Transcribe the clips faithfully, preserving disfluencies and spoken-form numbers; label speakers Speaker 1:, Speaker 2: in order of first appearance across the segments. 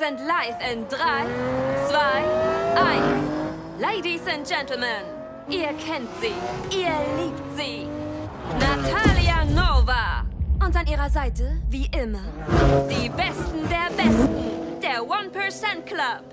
Speaker 1: sind live in drei, zwei, eins. Ladies and Gentlemen, ihr kennt sie, ihr liebt sie. Natalia Nova. Und an ihrer Seite, wie immer, die Besten der Besten, der one percent Club.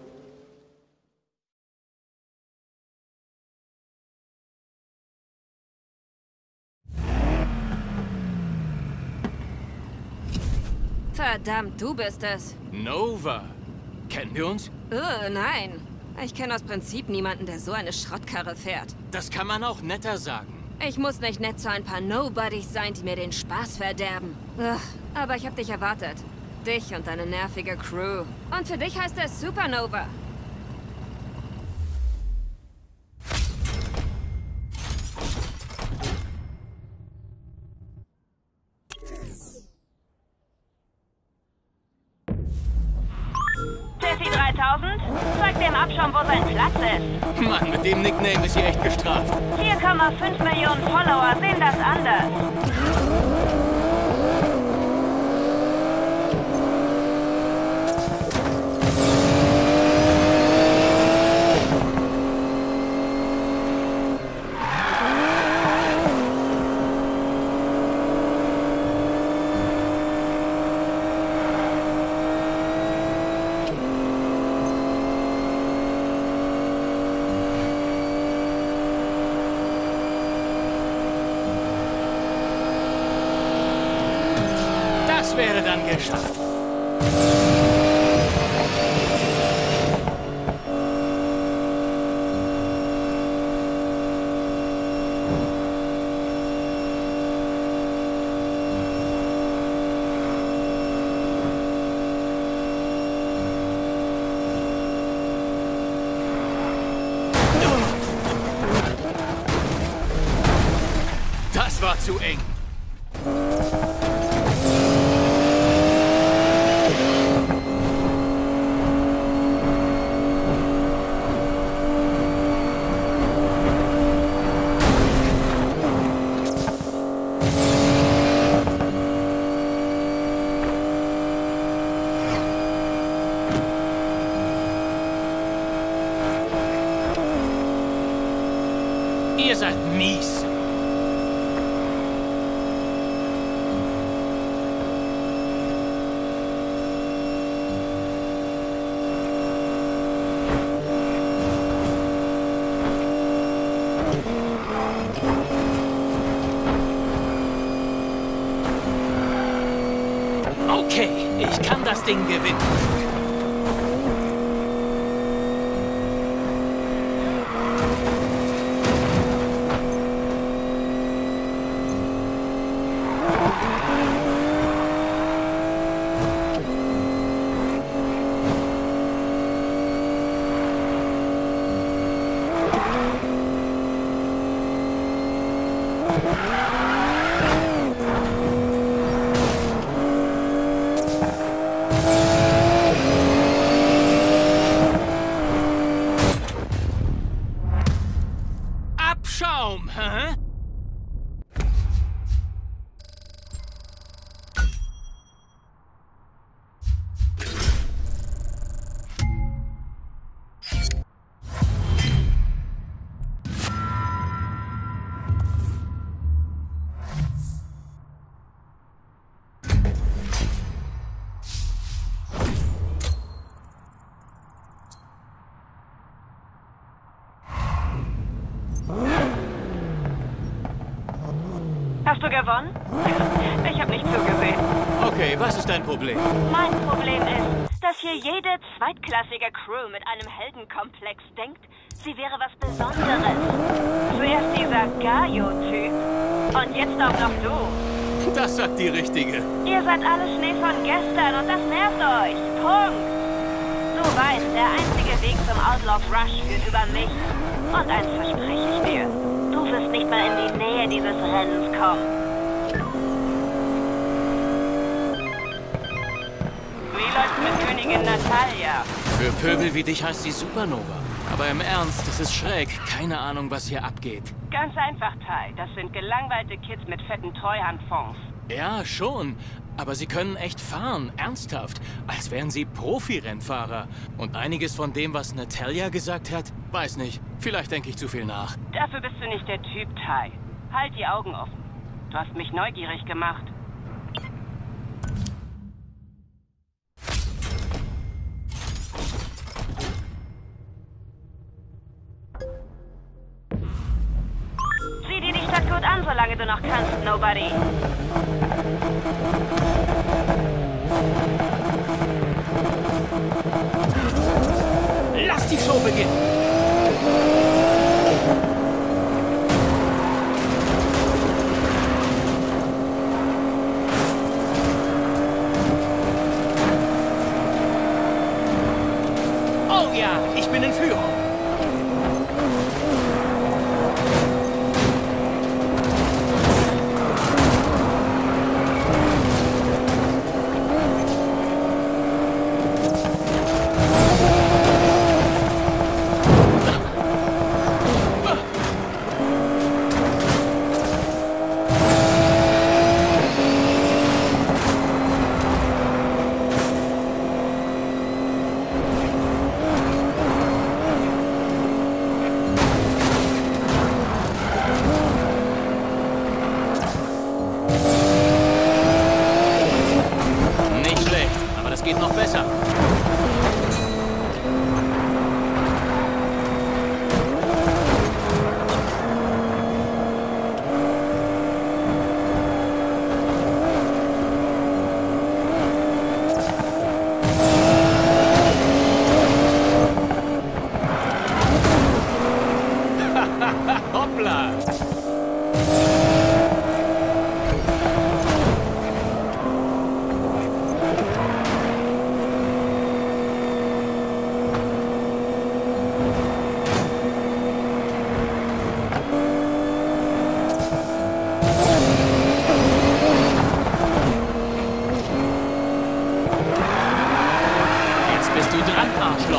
Speaker 1: Verdammt, du bist es.
Speaker 2: Nova. Kennen wir uns?
Speaker 1: Uh, nein. Ich kenne aus Prinzip niemanden, der so eine Schrottkarre fährt.
Speaker 2: Das kann man auch netter sagen.
Speaker 1: Ich muss nicht nett zu ein paar Nobodies sein, die mir den Spaß verderben. Ugh, aber ich hab dich erwartet. Dich und deine nervige Crew. Und für dich heißt es Supernova.
Speaker 3: Jesse dreitausend, zeig dem Abschaum, wo sein Platz ist.
Speaker 2: Mann, mit dem Nickname ist sie echt gestraft.
Speaker 3: vier Komma fünf Millionen Follower sehen das anders.
Speaker 2: Das wäre dann geschafft. Das war zu eng. Ihr seid mies. Okay, ich kann das Ding gewinnen. Abschaum, hä?
Speaker 3: Hast du gewonnen? Ich habe nicht zugesehen.
Speaker 2: Okay, was ist dein Problem?
Speaker 3: Mein Problem ist, dass hier jede zweitklassige Crew mit einem Heldenkomplex denkt, sie wäre was Besonderes. Zuerst dieser Gaio-Typ und jetzt auch noch du.
Speaker 2: Das sagt die Richtige.
Speaker 3: Ihr seid alle Schnee von gestern und das nervt euch. Punkt. Du weißt, der einzige Weg zum Outlaw Rush führt über mich. Und eins verspreche ich dir. Du wirst nicht mal in die Nähe dieses Rennens kommen. Wie läuft's mit Königin Natalia?
Speaker 2: Für Pöbel wie dich heißt sie Supernova. Aber im Ernst, es ist schräg. Keine Ahnung, was hier abgeht.
Speaker 3: Ganz einfach, Ty. Das sind gelangweilte Kids mit fetten Treuhandfonds.
Speaker 2: Ja, schon. Aber sie können echt fahren, ernsthaft, als wären sie Profi-Rennfahrer. Und einiges von dem, was Natalia gesagt hat, weiß nicht, vielleicht denke ich zu viel nach.
Speaker 3: Dafür bist du nicht der Typ, Ty. Halt die Augen offen. Du hast mich neugierig gemacht. Sieh dir die Stadt gut an, solange du noch kannst, Nobody.
Speaker 2: Lass die Show beginnen! Oh ja, ich bin in Führung. Geht noch besser. Hoppla! Bist du dran, Arschloch?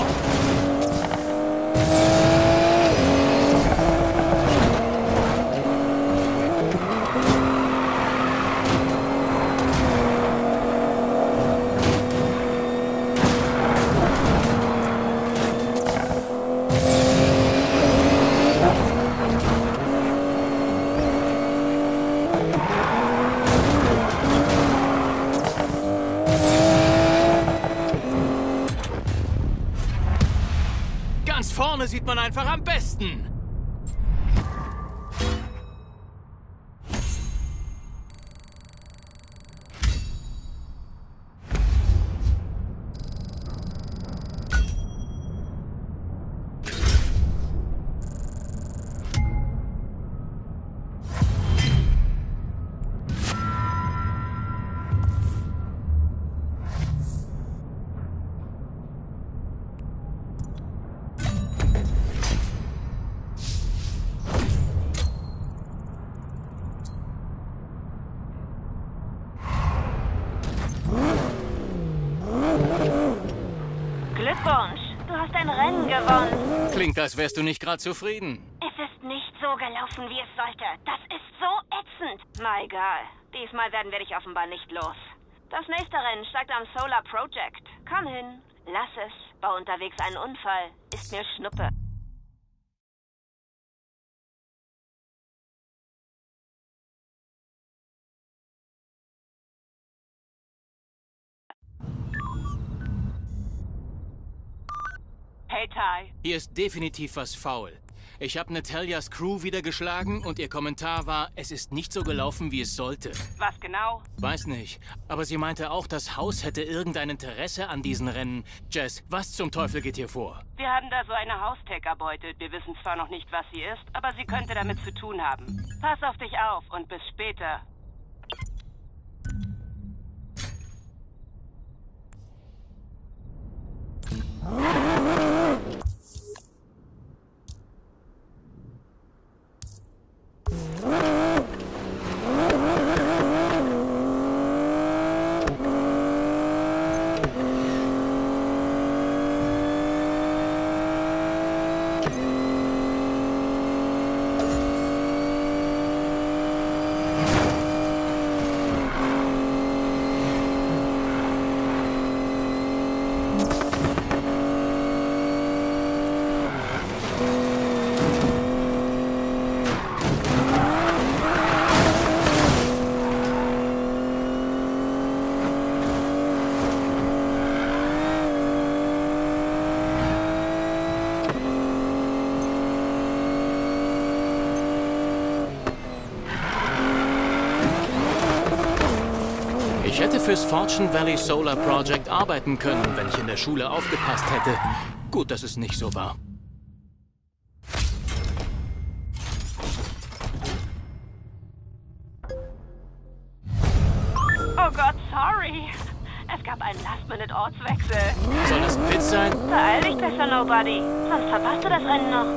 Speaker 2: Ganz vorne sieht man einfach am besten.
Speaker 3: Glückwunsch, du hast ein Rennen gewonnen.
Speaker 2: Klingt, als wärst du nicht gerade zufrieden.
Speaker 3: Es ist nicht so gelaufen, wie es sollte. Das ist so ätzend. Na egal, diesmal werden wir dich offenbar nicht los. Das nächste Rennen steigt am Solar Project. Komm hin, lass es. Bau unterwegs einen Unfall. Ist mir Schnuppe. Hey Ty.
Speaker 2: Hier ist definitiv was faul. Ich habe Natalias Crew wieder geschlagen und ihr Kommentar war, es ist nicht so gelaufen, wie es sollte.
Speaker 3: Was genau?
Speaker 2: Weiß nicht. Aber sie meinte auch, das Haus hätte irgendein Interesse an diesen Rennen. Jess, was zum Teufel geht hier vor?
Speaker 3: Wir haben da so eine Haustech erbeutet. Wir wissen zwar noch nicht, was sie ist, aber sie könnte damit zu tun haben. Pass auf dich auf und bis später.
Speaker 2: fürs Fortune Valley Solar Project arbeiten können, wenn ich in der Schule aufgepasst hätte. Gut, dass es nicht so war.
Speaker 3: Oh Gott, sorry. Es gab einen Last-Minute-Ortswechsel.
Speaker 2: Soll das ein Witz sein?
Speaker 3: Beeil dich besser, Nobody. Sonst verpasst du das Rennen noch.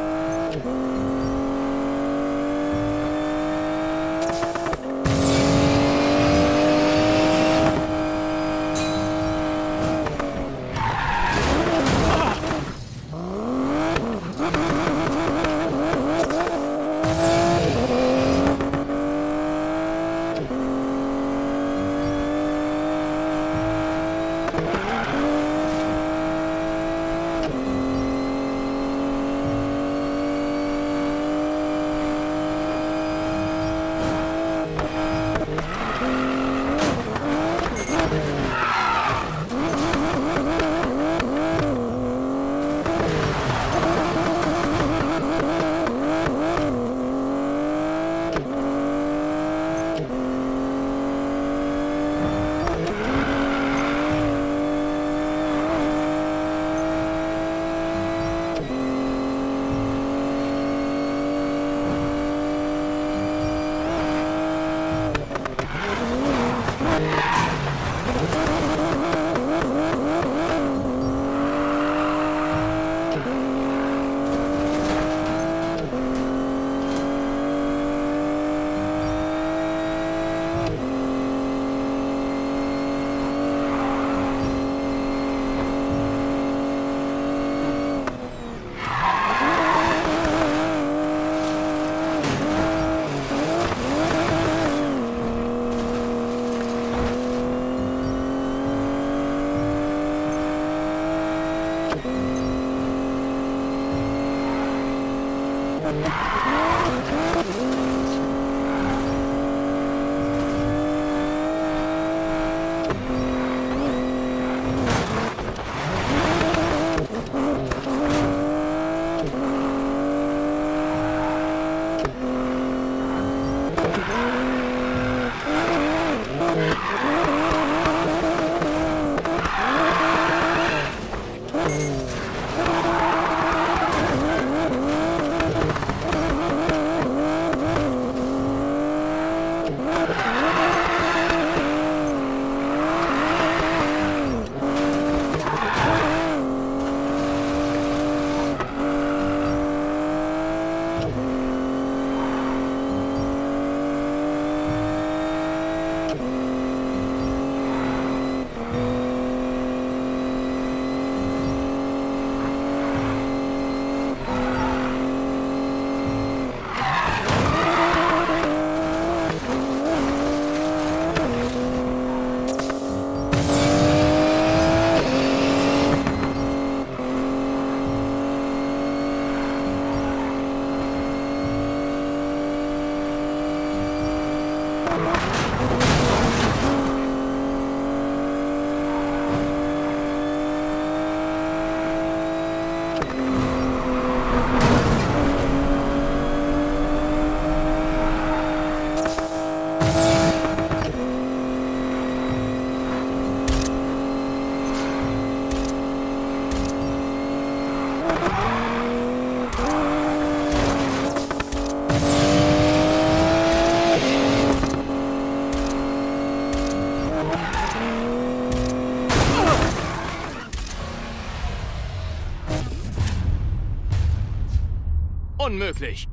Speaker 2: Unmöglich!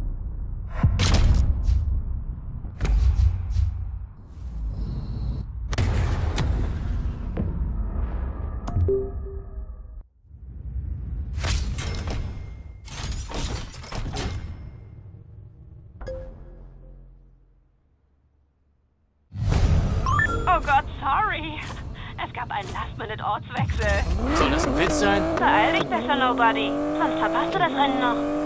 Speaker 3: Oh Gott, sorry. Es gab einen Last-Minute-Ortswechsel.
Speaker 2: Soll das ein Witz sein?
Speaker 3: Beeil dich besser, Nobody. Sonst verpasst du das Rennen noch.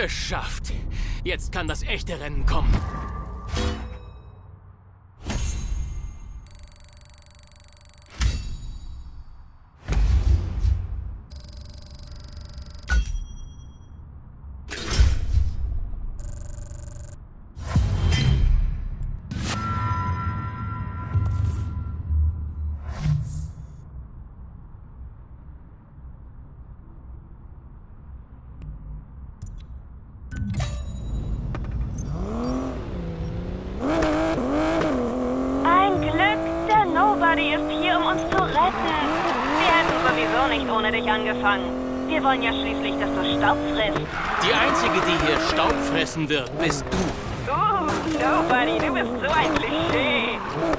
Speaker 2: Geschafft. Jetzt kann das echte Rennen kommen.
Speaker 3: Nobody ist hier, um uns zu retten. Wir hätten sowieso nicht ohne dich angefangen. Wir wollen ja schließlich, dass du Staub frisst.
Speaker 2: Die Einzige, die hier Staub fressen wird, bist du.
Speaker 3: Uh, Nobody, du bist so ein Klischee.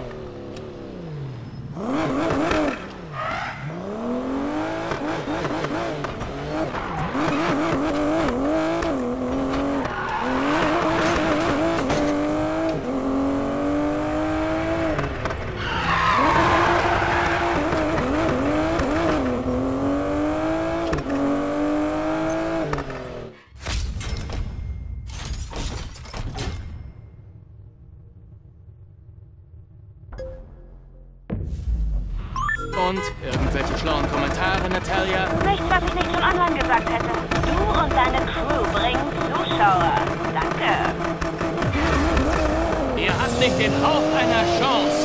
Speaker 2: Und irgendwelche schlauen Kommentare, Natalia?
Speaker 3: Nichts, was ich nicht schon online gesagt hätte. Du und deine Crew bringen Zuschauer. Danke.
Speaker 2: Ihr habt nicht den Hauch einer Chance.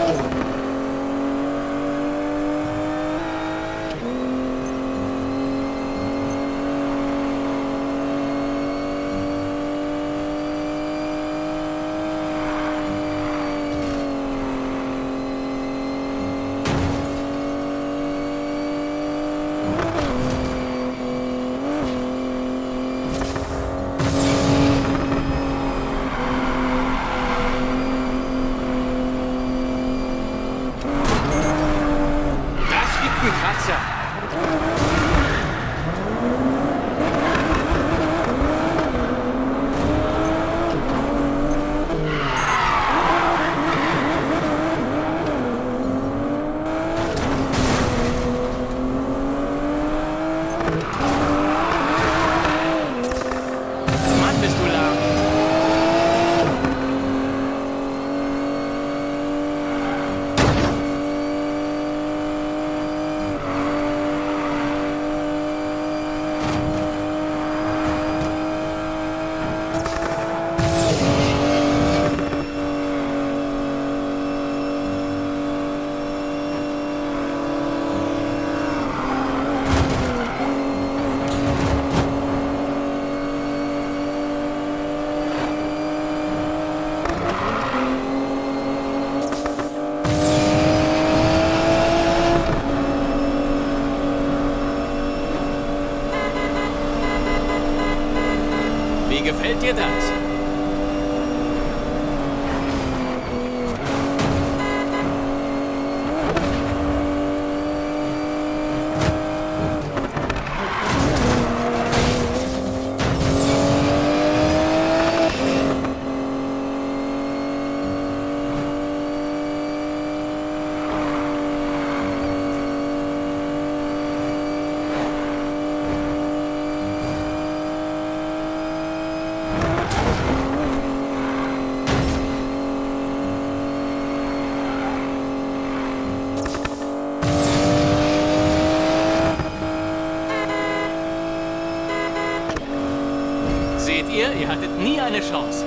Speaker 2: Kratzer. Mann, bist du lahm. Wie gefällt dir das? Seht ihr, ihr hattet nie eine Chance.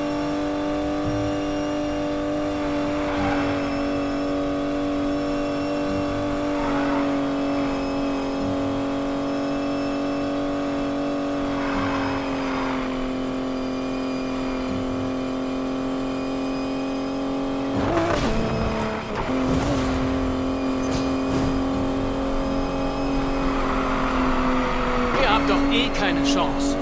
Speaker 2: Ihr habt doch eh keine Chance.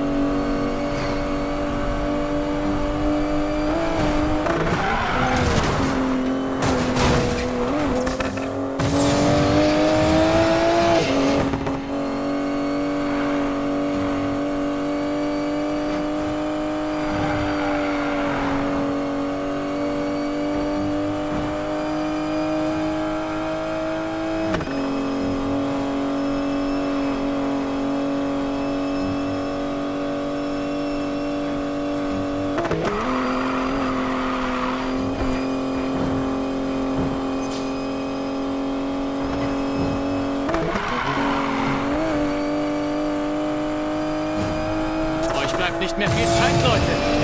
Speaker 2: Habt nicht mehr viel Zeit, Leute.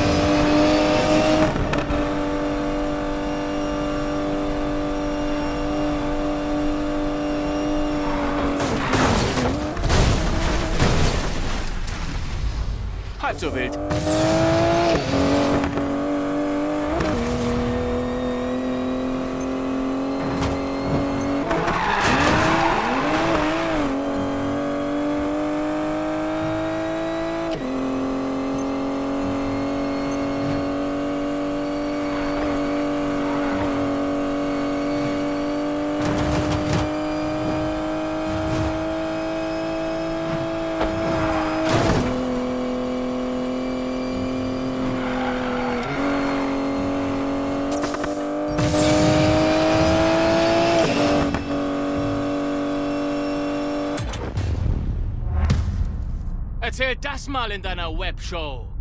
Speaker 2: Halb so wild. Erzähl das mal in deiner Webshow.